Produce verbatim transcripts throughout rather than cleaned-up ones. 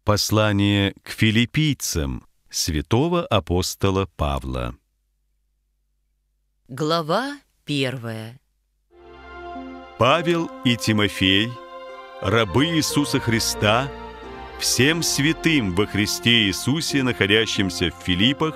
Послание к филиппийцам святого апостола Павла. Глава первая. Павел и Тимофей, рабы Иисуса Христа, всем святым во Христе Иисусе, находящимся в Филиппах,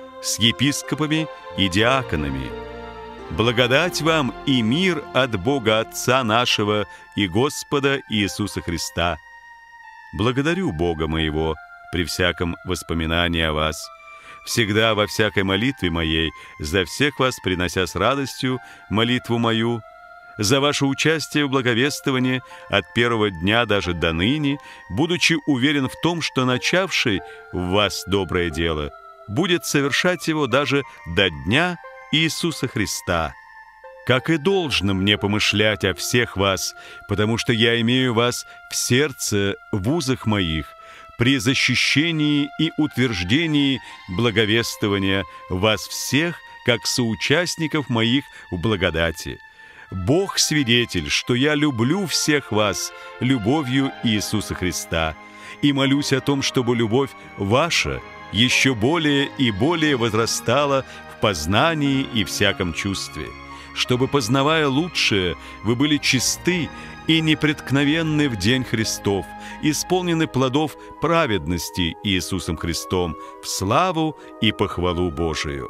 с епископами и диаконами. Благодать вам и мир от Бога Отца нашего и Господа Иисуса Христа. Благодарю Бога моего при всяком воспоминании о вас, всегда во всякой молитве моей, за всех вас принося с радостью молитву мою, за ваше участие в благовествовании от первого дня даже до ныне, будучи уверен в том, что начавший в вас доброе дело будет совершать его даже до дня Иисуса Христа. Как и должно мне помышлять о всех вас, потому что я имею вас в сердце, в узах моих, при защищении и утверждении благовествования вас всех, как соучастников моих в благодати. Бог свидетель, что я люблю всех вас любовью Иисуса Христа, и молюсь о том, чтобы любовь ваша еще более и более возрастала в познании и всяком чувстве, чтобы, познавая лучшее, вы были чисты и непреткновенны в день Христов, исполнены плодов праведности Иисусом Христом в славу и похвалу Божию.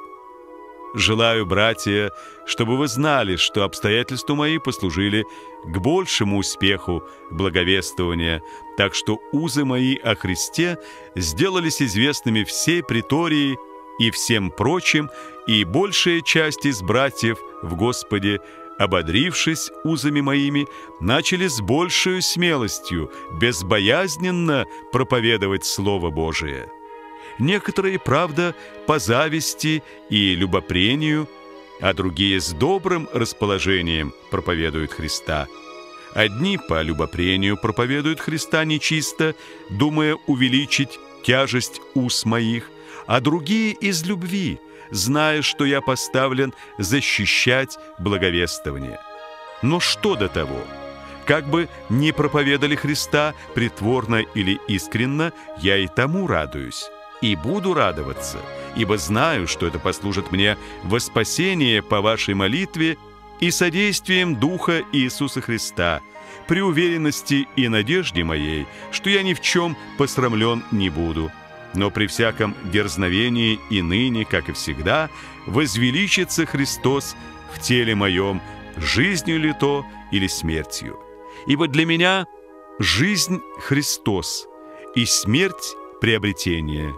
Желаю, братья, чтобы вы знали, что обстоятельства мои послужили к большему успеху благовествования, так что узы мои о Христе сделались известными всей притории и всем прочим, и большая часть из братьев в Господе, ободрившись узами моими, начали с большей смелостью, безбоязненно проповедовать Слово Божие. Некоторые, правда, по зависти и любопрению, а другие с добрым расположением проповедуют Христа. Одни по любопрению проповедуют Христа нечисто, думая увеличить тяжесть уз моих, а другие из любви, зная, что я поставлен защищать благовествование. Но что до того? Как бы не проповедали Христа притворно или искренно, я и тому радуюсь. И буду радоваться, ибо знаю, что это послужит мне во спасение по вашей молитве и содействием Духа Иисуса Христа, при уверенности и надежде моей, что я ни в чем посрамлен не буду, но при всяком дерзновении и ныне, как и всегда, возвеличится Христос в теле моем, жизнью ли то или смертью. Ибо для меня жизнь Христос и смерть приобретение.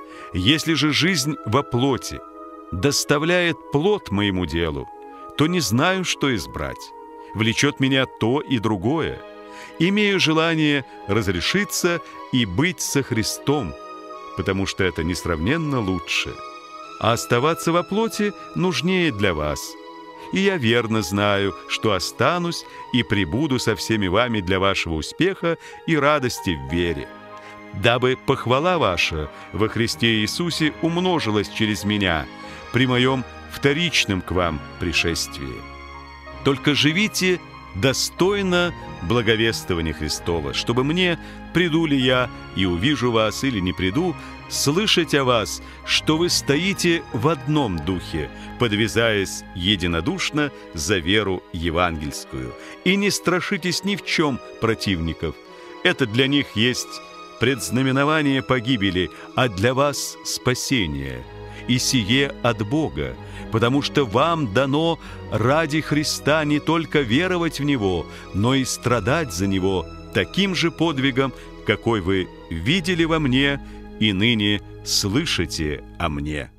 Если же жизнь во плоти доставляет плод моему делу, то не знаю, что избрать. Влечет меня то и другое. Имею желание разрешиться и быть со Христом, потому что это несравненно лучше. А оставаться во плоти нужнее для вас. И я верно знаю, что останусь и пребуду со всеми вами для вашего успеха и радости в вере, дабы похвала ваша во Христе Иисусе умножилась через меня при моем вторичном к вам пришествии. Только живите достойно благовествования Христова, чтобы мне, приду ли я и увижу вас или не приду, слышать о вас, что вы стоите в одном духе, подвязаясь единодушно за веру евангельскую, и не страшитесь ни в чем противников. Это для них есть предзнаменование погибели, а для вас спасение, и сие от Бога, потому что вам дано ради Христа не только веровать в Него, но и страдать за Него таким же подвигом, какой вы видели во мне и ныне слышите о мне.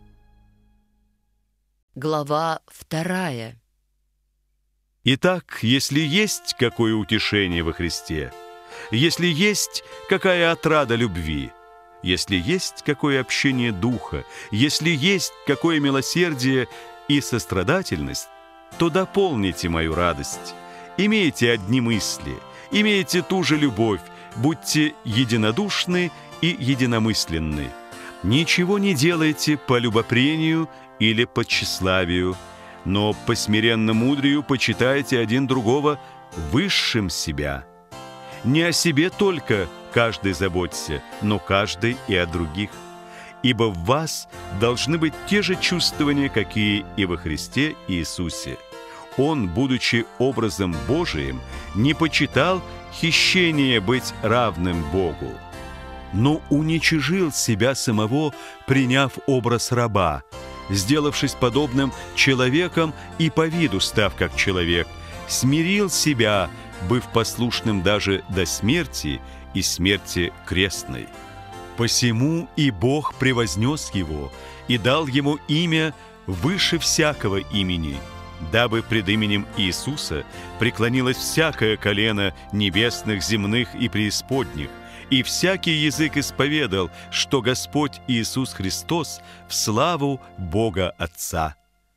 Глава вторая. Итак, если есть какое утешение во Христе, если есть какая отрада любви, если есть какое общение духа, если есть какое милосердие и сострадательность, то дополните мою радость. Имейте одни мысли, имейте ту же любовь, будьте единодушны и единомысленны. Ничего не делайте по любопрению или по тщеславию, но по смиренно-мудрию почитайте один другого высшим себя. Не о себе только каждый заботься, но каждый и о других. Ибо в вас должны быть те же чувствования, какие и во Христе Иисусе. Он, будучи образом Божиим, не почитал хищение быть равным Богу, но уничижил себя самого, приняв образ раба, сделавшись подобным человеком и по виду став как человек, смирил себя, быв послушным даже до смерти и смерти крестной. Посему и Бог превознес его и дал ему имя выше всякого имени, дабы пред именем Иисуса преклонилось всякое колено небесных, земных и преисподних, и всякий язык исповедал, что Господь Иисус Христос в славу Бога Отца.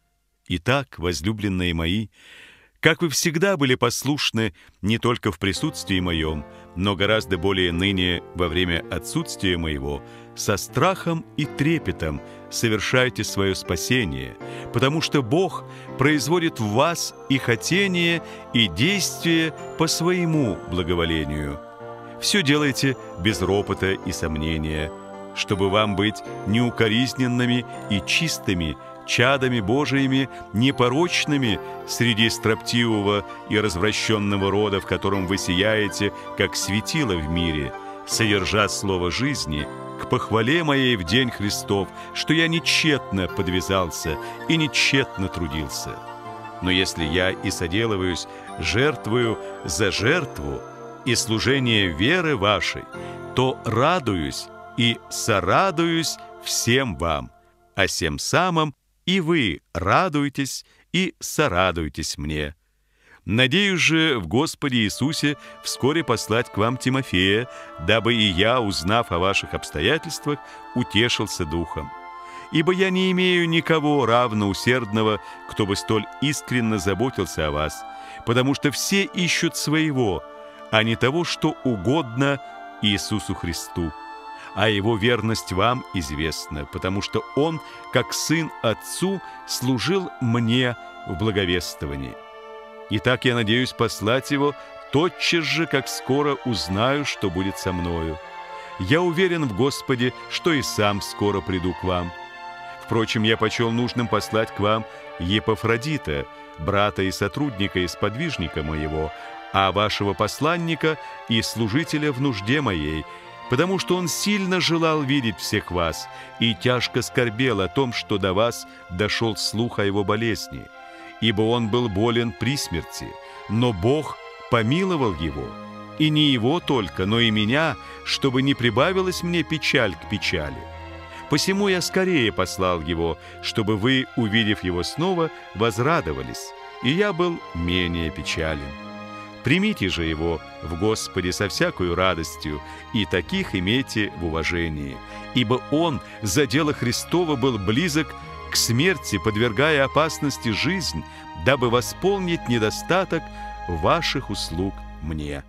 Итак, возлюбленные мои, как вы всегда были послушны не только в присутствии моем, но гораздо более ныне во время отсутствия моего, со страхом и трепетом совершайте свое спасение, потому что Бог производит в вас и хотение, и действие по своему благоволению. Все делайте без ропота и сомнения, чтобы вам быть неукоризненными и чистыми, чадами Божиими, непорочными среди строптивого и развращенного рода, в котором вы сияете, как светило в мире, содержа слово жизни, к похвале моей в день Христов, что я нечетно подвязался и нечетно трудился. Но если я и соделываюсь жертвою за жертву и служение веры вашей, то радуюсь и сорадуюсь всем вам, а сем самым и вы радуйтесь и сорадуйтесь мне. Надеюсь же в Господе Иисусе вскоре послать к вам Тимофея, дабы и я, узнав о ваших обстоятельствах, утешился духом. Ибо я не имею никого равно усердного, кто бы столь искренно заботился о вас, потому что все ищут своего, а не того, что угодно Иисусу Христу. А его верность вам известна, потому что он, как сын отцу, служил мне в благовествовании. Итак, я надеюсь послать его тотчас же, как скоро узнаю, что будет со мною. Я уверен в Господе, что и сам скоро приду к вам. Впрочем, я почел нужным послать к вам Епафродита, брата и сотрудника и сподвижника моего, а вашего посланника и служителя в нужде моей, потому что он сильно желал видеть всех вас и тяжко скорбел о том, что до вас дошел слух о его болезни, ибо он был болен при смерти, но Бог помиловал его, и не его только, но и меня, чтобы не прибавилась мне печаль к печали. Посему я скорее послал его, чтобы вы, увидев его снова, возрадовались, и я был менее печален. Примите же его в Господе со всякою радостью, и таких имейте в уважении, ибо он за дело Христово был близок к смерти, подвергая опасности жизнь, дабы восполнить недостаток ваших услуг мне.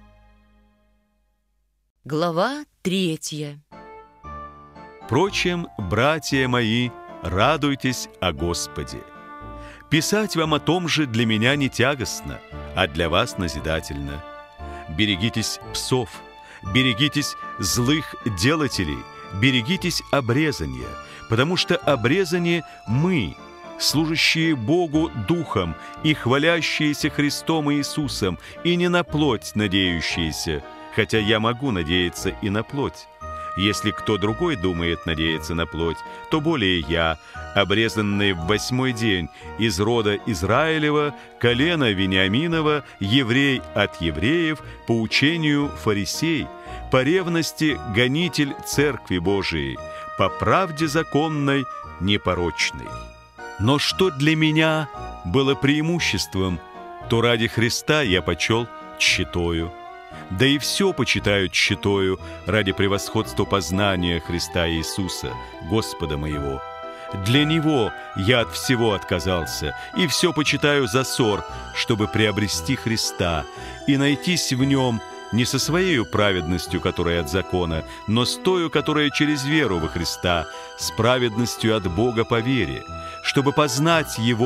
Глава третья. Впрочем, братья мои, радуйтесь о Господе. Писать вам о том же для меня не тягостно, а для вас назидательно. Берегитесь псов, берегитесь злых делателей, берегитесь обрезания, потому что обрезание мы, служащие Богу Духом и хвалящиеся Христом Иисусом, и не на плоть надеющиеся, хотя я могу надеяться и на плоть. Если кто другой думает надеяться на плоть, то более я, обрезанный в восьмой день из рода Израилева, колена Вениаминова, еврей от евреев, по учению фарисей, по ревности гонитель Церкви Божией, по правде законной, непорочной. Но что для меня было преимуществом, то ради Христа я почел тщетою. Да и все почитают тщетою ради превосходства познания Христа Иисуса, Господа моего. Для Него я от всего отказался, и все почитаю за ссор, чтобы приобрести Христа и найтись в Нем не со своей праведностью, которая от закона, но с тою, которая через веру во Христа, с праведностью от Бога по вере, чтобы познать Его,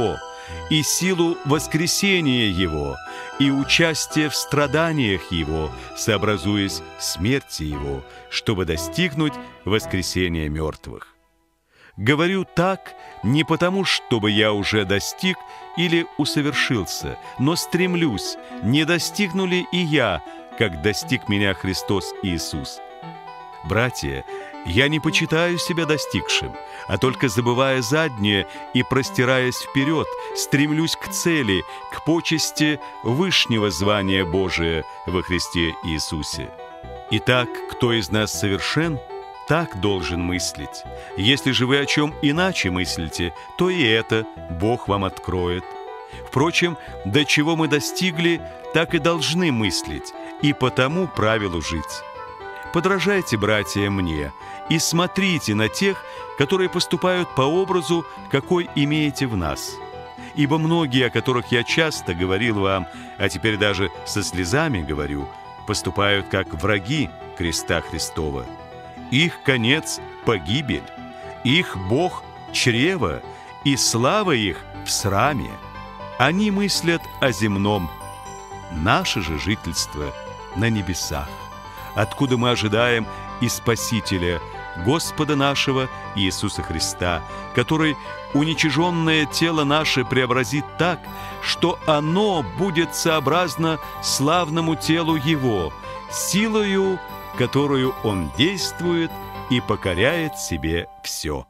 и силу воскресения Его, и участие в страданиях Его, сообразуясь смерти Его, чтобы достигнуть воскресения мертвых. Говорю так не потому, чтобы я уже достиг или усовершился, но стремлюсь, не достигну ли и я, как достиг меня Христос Иисус. Братья, я не почитаю себя достигшим, а только забывая заднее и простираясь вперед, стремлюсь к цели, к почести вышнего звания Божия во Христе Иисусе. Итак, кто из нас совершен, так должен мыслить. Если же вы о чем иначе мыслите, то и это Бог вам откроет. Впрочем, до чего мы достигли, так и должны мыслить, и по тому правилу жить. Подражайте, братья, мне, и смотрите на тех, которые поступают по образу, какой имеете в нас. Ибо многие, о которых я часто говорил вам, а теперь даже со слезами говорю, поступают как враги креста Христова. Их конец – погибель, их Бог – чрево, и слава их в сраме. Они мыслят о земном, наше же жительство на небесах, откуда мы ожидаем и Спасителя, Господа нашего Иисуса Христа, который уничиженное тело наше преобразит так, что оно будет сообразно славному телу Его, силою, которую Он действует и покоряет себе все.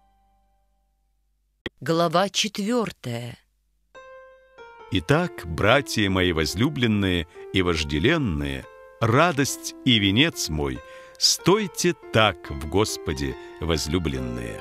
Глава четвертая. Итак, братья мои возлюбленные и вожделенные, радость и венец мой, стойте так в Господе, возлюбленные.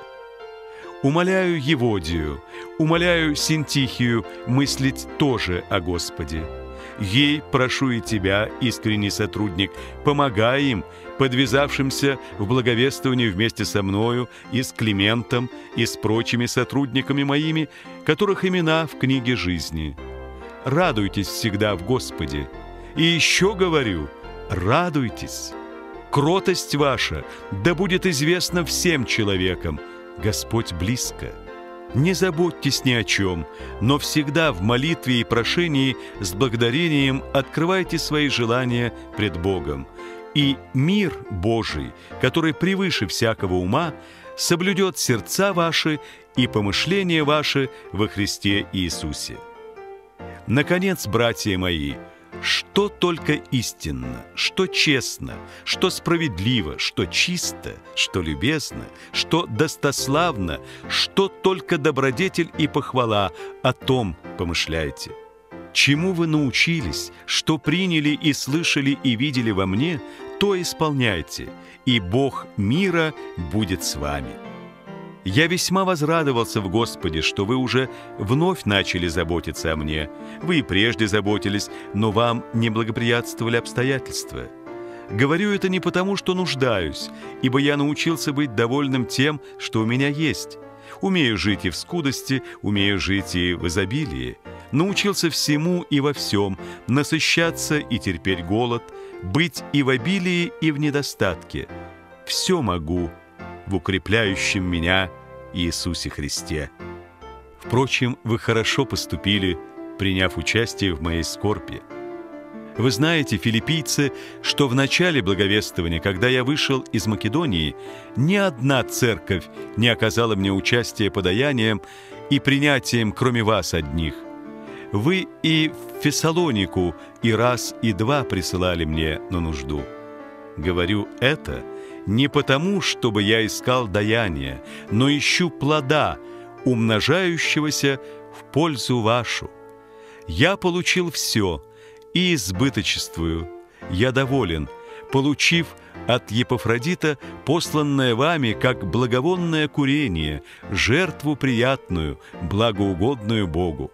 Умоляю Еводию, умоляю Синтихию мыслить тоже о Господе. Ей прошу и тебя, искренний сотрудник, помогай им, подвязавшимся в благовествовании вместе со мною и с Климентом, и с прочими сотрудниками моими, которых имена в книге жизни. Радуйтесь всегда в Господе. И еще говорю, радуйтесь. Кротость ваша да будет известна всем человекам. Господь близко. Не заботьтесь ни о чем, но всегда в молитве и прошении с благодарением открывайте свои желания пред Богом. И мир Божий, который превыше всякого ума, соблюдет сердца ваши и помышления ваши во Христе Иисусе. Наконец, братья мои, что только истинно, что честно, что справедливо, что чисто, что любезно, что достославно, что только добродетель и похвала, о том помышляйте. Чему вы научились, что приняли и слышали и видели во мне, то исполняйте, и Бог мира будет с вами. Я весьма возрадовался в Господе, что вы уже вновь начали заботиться о мне. Вы и прежде заботились, но вам не благоприятствовали обстоятельства. Говорю это не потому, что нуждаюсь, ибо я научился быть довольным тем, что у меня есть. Умею жить и в скудости, умею жить и в изобилии. Научился всему и во всем, насыщаться и терпеть голод, быть и в обилии, и в недостатке. Все могу в укрепляющем меня Иисусе Христе. Впрочем, вы хорошо поступили, приняв участие в моей скорби. Вы знаете, филиппийцы, что в начале благовествования, когда я вышел из Македонии, ни одна церковь не оказала мне участия подаянием и принятием, кроме вас одних. Вы и в Фессалонику и раз, и два присылали мне на нужду. Говорю это не потому, чтобы я искал даяния, но ищу плода, умножающегося в пользу вашу. Я получил все и избыточествую. Я доволен, получив от Епафродита посланное вами как благовонное курение, жертву приятную, благоугодную Богу.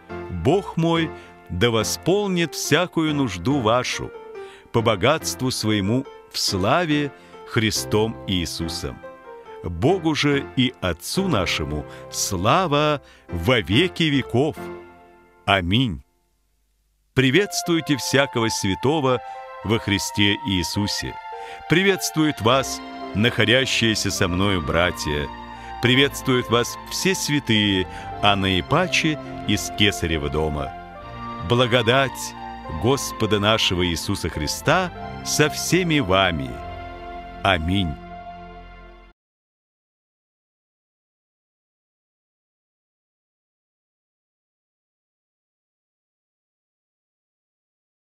Бог мой да восполнит всякую нужду вашу по богатству своему в славе Христом Иисусом. Богу же и Отцу нашему слава во веки веков. Аминь. Приветствуйте всякого святого во Христе Иисусе. Приветствуют вас находящиеся со мною братья. Приветствуют вас все святые, а наипаче из Кесарева дома. Благодать Господа нашего Иисуса Христа со всеми вами. Аминь.